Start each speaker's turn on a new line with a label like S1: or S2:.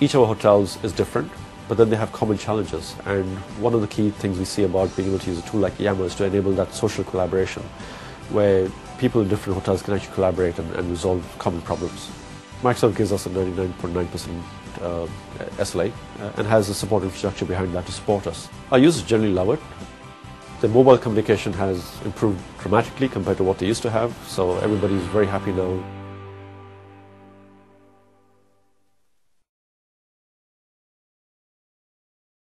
S1: Each of our hotels is different, but then they have common challenges. And one of the key things we see about being able to use a tool like Yammer is to enable that social collaboration, where people in different hotels can actually collaborate and resolve common problems. Microsoft gives us a 99.9% SLA and has the support infrastructure behind that to support us. Our users generally love it. The mobile communication has improved dramatically compared to what they used to have, so everybody is very happy now